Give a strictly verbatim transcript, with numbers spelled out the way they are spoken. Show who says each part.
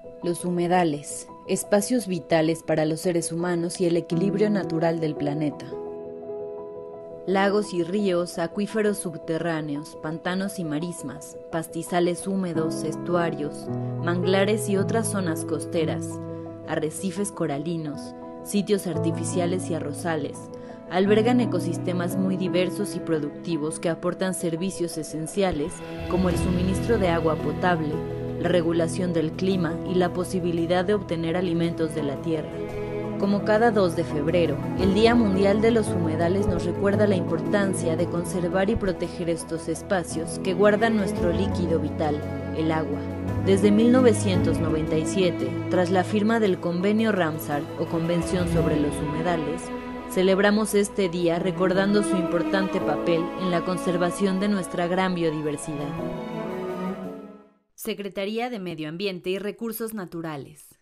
Speaker 1: Los humedales, espacios vitales para los seres humanos y el equilibrio natural del planeta. Lagos y ríos, acuíferos subterráneos, pantanos y marismas, pastizales húmedos, estuarios, manglares y otras zonas costeras, arrecifes coralinos, sitios artificiales y arrozales, albergan ecosistemas muy diversos y productivos que aportan servicios esenciales como el suministro de agua potable, la regulación del clima y la posibilidad de obtener alimentos de la tierra. Como cada dos de febrero, el Día Mundial de los Humedales nos recuerda la importancia de conservar y proteger estos espacios que guardan nuestro líquido vital, el agua. Desde mil novecientos noventa y siete, tras la firma del Convenio Ramsar o Convención sobre los Humedales, celebramos este día recordando su importante papel en la conservación de nuestra gran biodiversidad. Secretaría de Medio Ambiente y Recursos Naturales.